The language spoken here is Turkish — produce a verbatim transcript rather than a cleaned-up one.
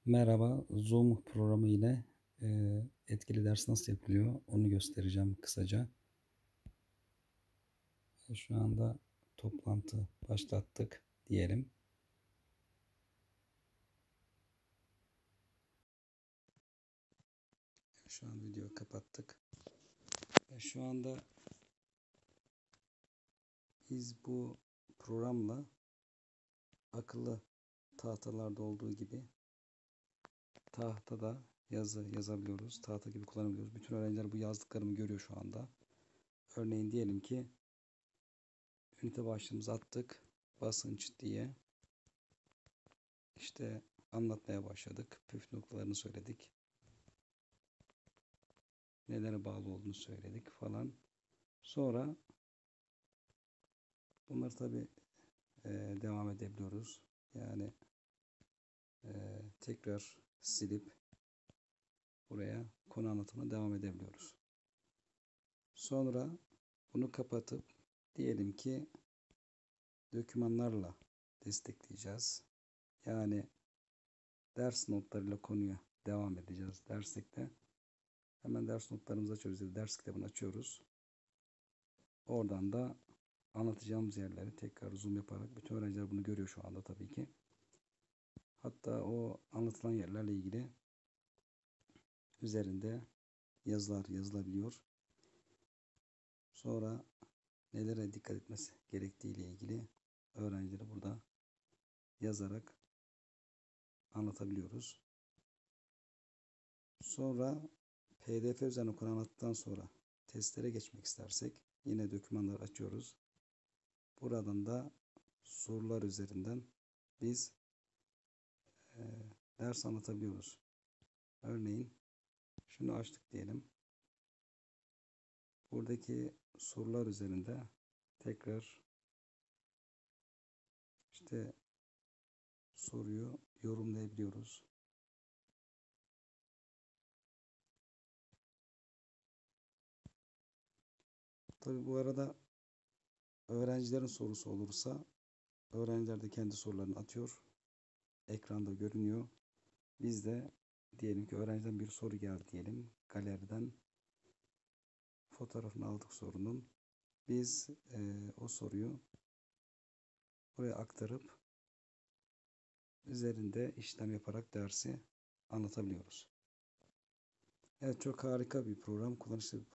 Merhaba, Zoom programı ile e, etkili ders nasıl yapılıyor onu göstereceğim kısaca. Şu anda toplantı başlattık diyelim. Şu an videoyu kapattık. Şu anda biz bu programla akıllı tahtalarda olduğu gibi tahtada yazı yazabiliyoruz. Tahta gibi kullanabiliyoruz. Bütün öğrenciler bu yazdıklarımı görüyor şu anda. Örneğin diyelim ki ünite başlığımızı attık. Basınç diye. İşte anlatmaya başladık. Püf noktalarını söyledik. Nelere bağlı olduğunu söyledik falan. Sonra bunları tabi e, devam edebiliyoruz. Yani e, tekrar silip buraya konu anlatımına devam edebiliyoruz. Sonra bunu kapatıp diyelim ki dokümanlarla destekleyeceğiz. Yani ders notlarıyla konuya devam edeceğiz derslikte. Hemen ders notlarımızı açıyoruz. Ders kitabını açıyoruz. Oradan da anlatacağımız yerleri tekrar zoom yaparak bütün öğrenciler bunu görüyor şu anda tabii ki. Hatta o anlatılan yerlerle ilgili üzerinde yazılar yazılabiliyor. Sonra nelere dikkat etmesi gerektiği ile ilgili öğrencilere burada yazarak anlatabiliyoruz. Sonra P D F üzerine konu anlattıktan sonra testlere geçmek istersek yine dokümanları açıyoruz. Buradan da sorular üzerinden biz e, ders anlatabiliyoruz. Örneğin şunu açtık diyelim. Buradaki sorular üzerinde tekrar işte soruyu yorumlayabiliyoruz. Tabi bu arada öğrencilerin sorusu olursa öğrenciler de kendi sorularını atıyor. Ekranda görünüyor. Biz de diyelim ki öğrenciden bir soru geldi diyelim. Galeriden fotoğrafını aldık sorunun. Biz e, o soruyu buraya aktarıp üzerinde işlem yaparak dersi anlatabiliyoruz. Evet, çok harika bir program, kullanışlı bir